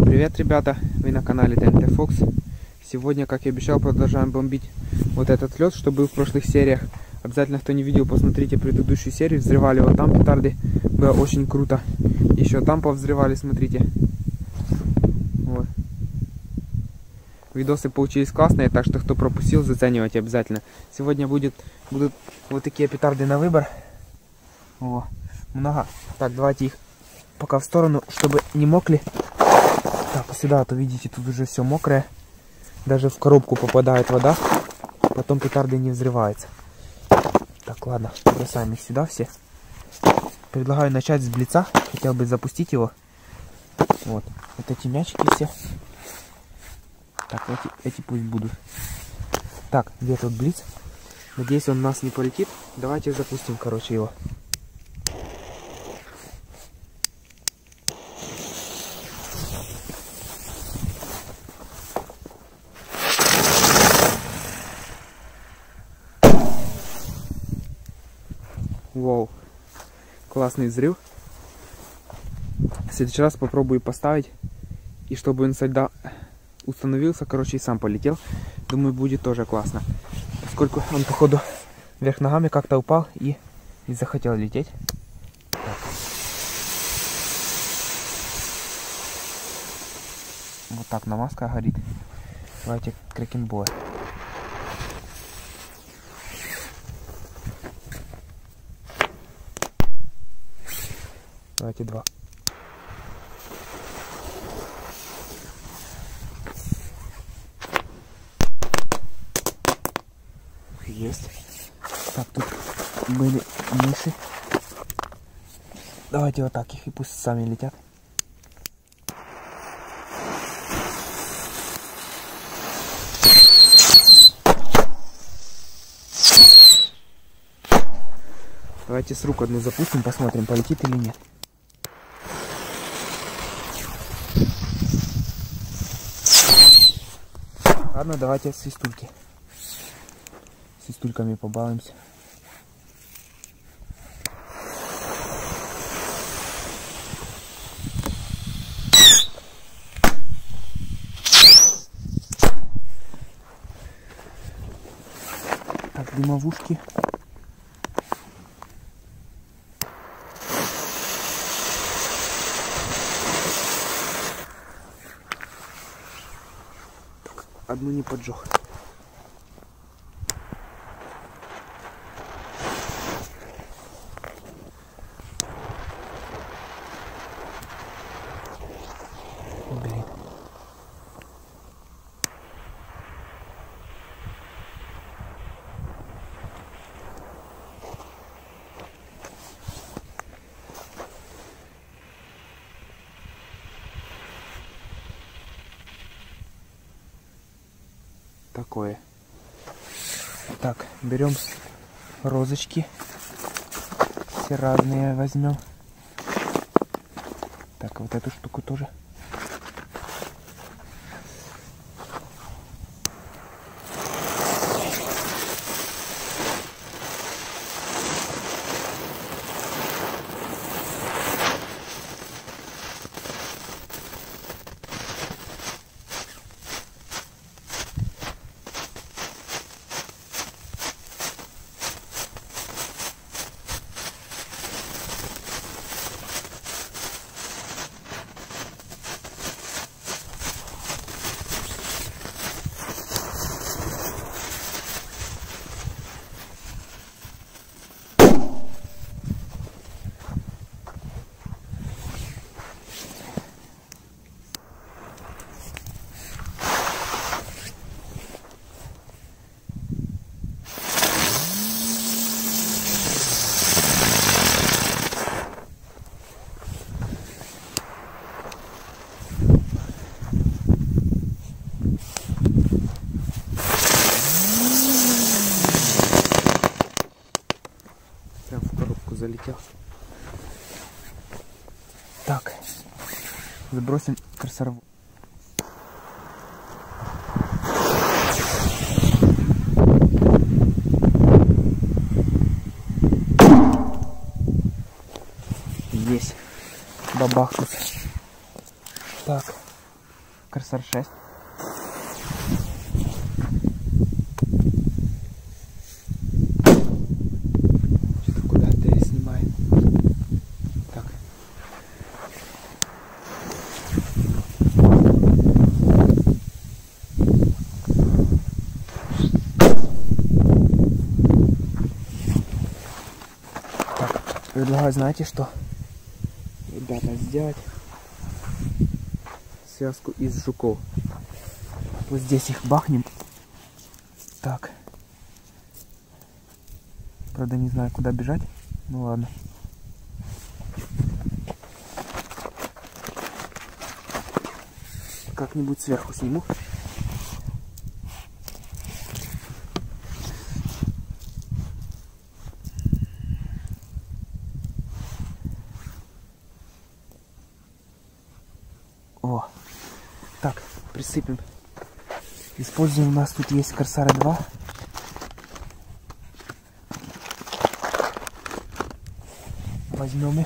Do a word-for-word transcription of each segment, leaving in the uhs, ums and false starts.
Привет, ребята! Вы на канале тэ эн тэ Fox. Сегодня, как и обещал, продолжаем бомбить вот этот лед, что был в прошлых сериях. Обязательно, кто не видел, посмотрите предыдущую серию. Взрывали вот там петарды. Было очень круто. Еще там повзрывали, смотрите. Вот. Видосы получились классные, так что кто пропустил, заценивайте обязательно. Сегодня будет, будут вот такие петарды на выбор. О, много. Так, давайте их пока в сторону, чтобы не мокли. Так, сюда, то видите, тут уже все мокрое. Даже в коробку попадает вода. Потом петарды не взрываются. Так, ладно, бросаем их сюда все. Предлагаю начать с блица. Хотел бы запустить его. Вот, вот эти мячики все. Так, эти, эти пусть будут. Так, где тут блиц? Надеюсь, он у нас не полетит. Давайте запустим, короче, его. Вау, классный взрыв. В следующий раз попробую поставить, и чтобы он всегда установился, короче, и сам полетел. Думаю, будет тоже классно. Поскольку он, походу, вверх ногами как-то упал и не захотел лететь. Так. Вот так намазка горит. Давайте крекенбой. Давайте два. Есть. Так, тут были мыши. Давайте вот так их, и пусть сами летят. Давайте с рук одну запустим, посмотрим, полетит или нет. Ладно, давайте свистульки. Свистульками побалуемся. Так, дымовушки. Одну не поджег. Блин. Такое. Так, берем розочки. Все разные возьмем. Так, вот эту штуку тоже. Прям в коробку залетел. Так, забросим красорву. Есть. Бабахнуть. Так, Корсар шесть. Что-то куда-то снимает. Так. Так, предлагаю, знаете что? Ребята, сделать связку из жуков. Вот здесь их бахнем. Так. Правда, не знаю, куда бежать. Ну ладно. Как-нибудь сверху сниму. О, так, присыпем. Используем, у нас тут есть Корсары два. Возьмем их.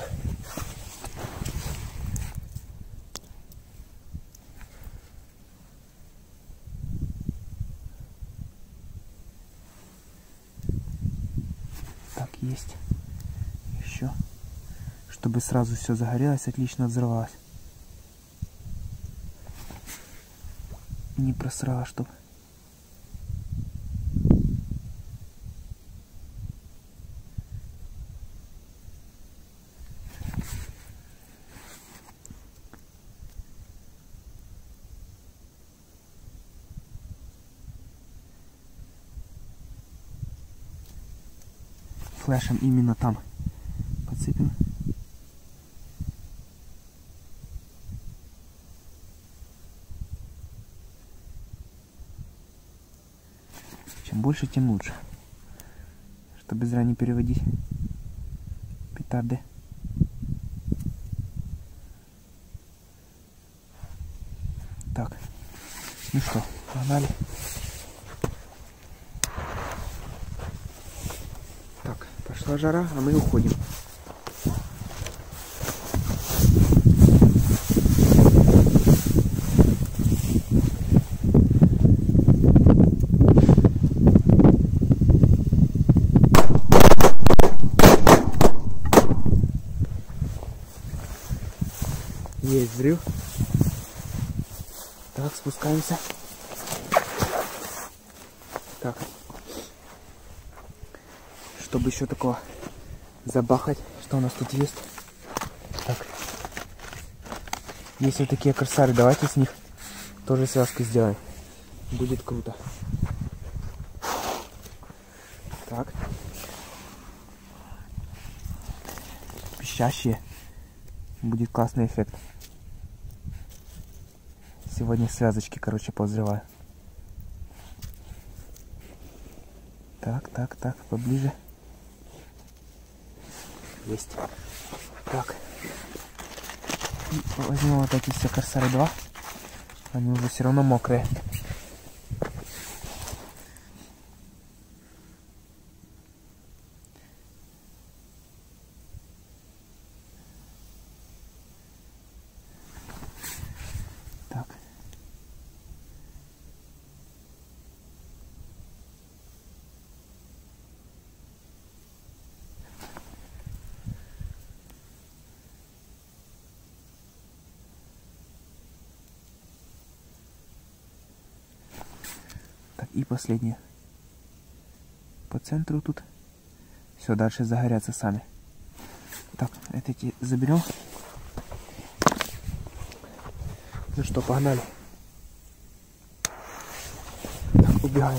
Так, есть. Еще. Чтобы сразу все загорелось, отлично взорвалось. Не просрала, чтоб. Флешем именно там подсыпем. Чем больше, тем лучше. Чтобы зря не переводить петарды. Так, ну что, погнали. Так, пошла жара, а мы уходим. Есть взрыв. Так, спускаемся. Так. Чтобы еще такого забахать, что у нас тут есть. Так. Есть вот такие корсары, давайте с них тоже связку сделаем. Будет круто. Так. Пищащие. Будет классный эффект. Сегодня связочки, короче, повзрываю. Так, так, так, поближе. Есть. Так. И возьмем вот эти все Корсары два. Они уже все равно мокрые. Так. Так, и последнее. По центру тут. Все, дальше загорятся сами. Так, эти заберем. Ну что, погнали. Так, убегаем.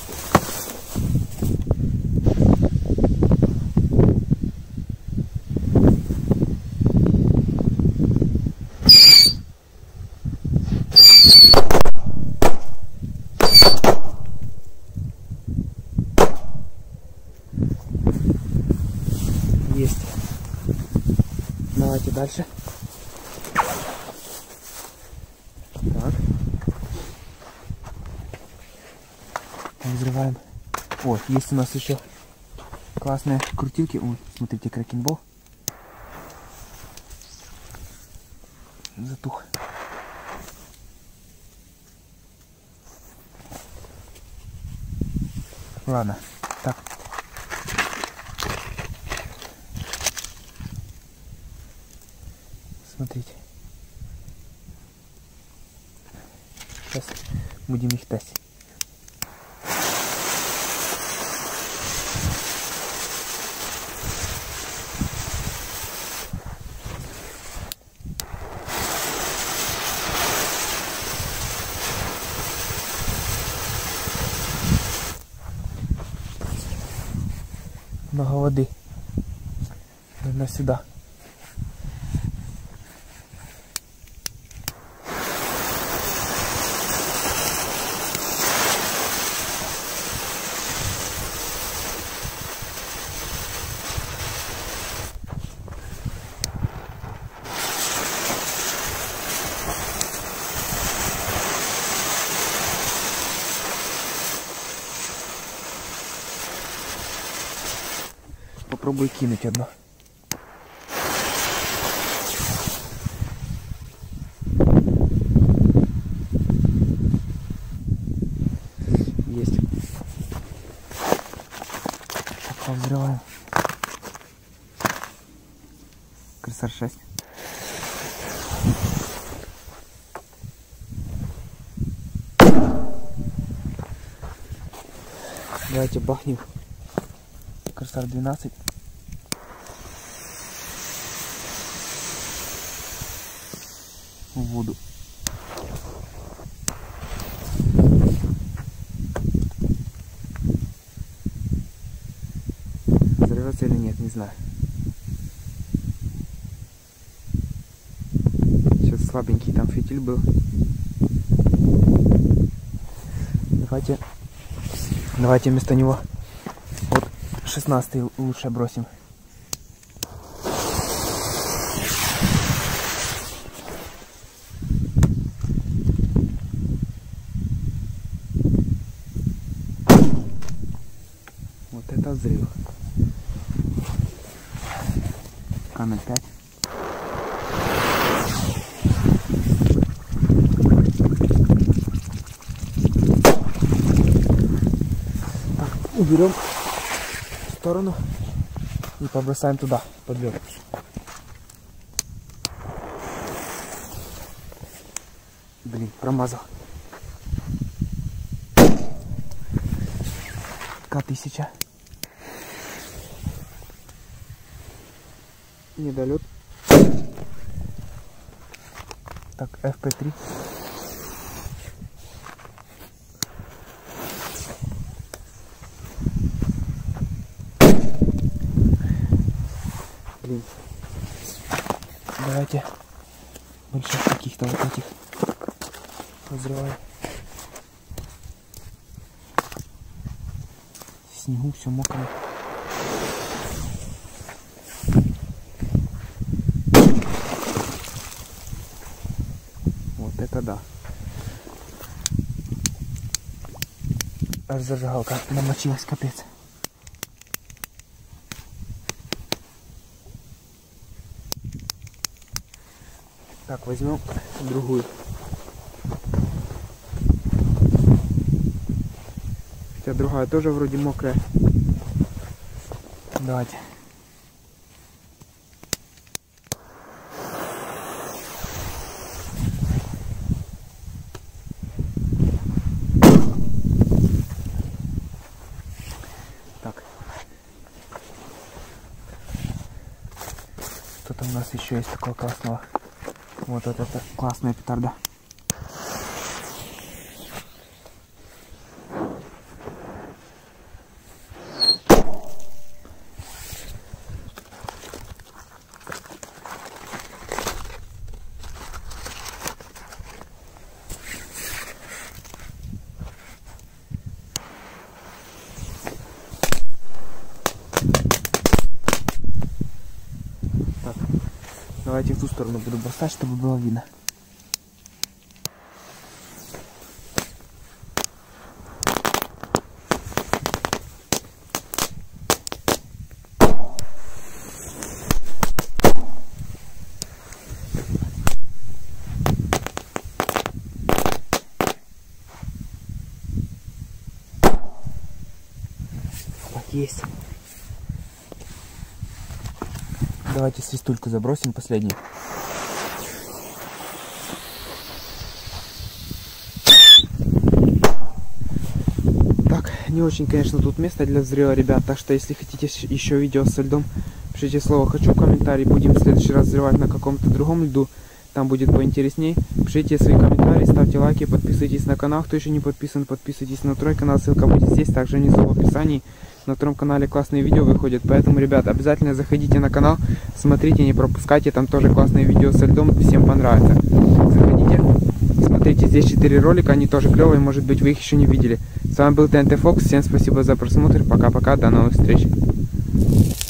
Есть. Давайте дальше. Так. Взрываем. Вот, есть у нас еще классные крутилки. Ой, смотрите, кракенбол. Затух. Ладно, так. Смотрите. Сейчас будем их тестить. Много воды. Наверное, сюда. Попробую кинуть одно. Есть. Так, взрываем. Красар шесть. Давайте бахнем. Красар двенадцать. В воду. Взорвется или нет, не знаю. Сейчас слабенький там фитиль был. Давайте, давайте вместо него вот шестнадцатый лучше бросим. Вот это взрыв. Ка ноль пять. Так, уберем в сторону и побросаем туда, под лед. Блин, промазал. Ка тысяча. Недолет. Так, эф пэ три. Блин. Давайте больших каких-то вот этих взрываем. В снегу все мокрое. Вот это да. Аж зажигалка намочилась, капец. Так, возьмем другую. Хотя другая тоже вроде мокрая. Давайте. Так. Что-то у нас еще есть такого классного. Вот это, это классная петарда. Так, давайте в ту сторону буду бросать, чтобы было видно. есть. Давайте свистульку забросим последний. Так, не очень, конечно, тут место для взрыва, ребят. Так что, если хотите еще видео со льдом, пишите слово «хочу» в комментарии. Будем в следующий раз взрывать на каком-то другом льду. Там будет поинтересней. Пишите свои комментарии, ставьте лайки, подписывайтесь на канал. Кто еще не подписан, подписывайтесь на второй канал. Ссылка будет здесь, также внизу в описании. На втором канале классные видео выходят. Поэтому, ребят, обязательно заходите на канал, смотрите, не пропускайте. Там тоже классные видео со льдом, всем понравится. Заходите, смотрите, здесь четыре ролика, они тоже клевые, может быть, вы их еще не видели. С вами был ТНТ Фокс, всем спасибо за просмотр, пока-пока, до новых встреч.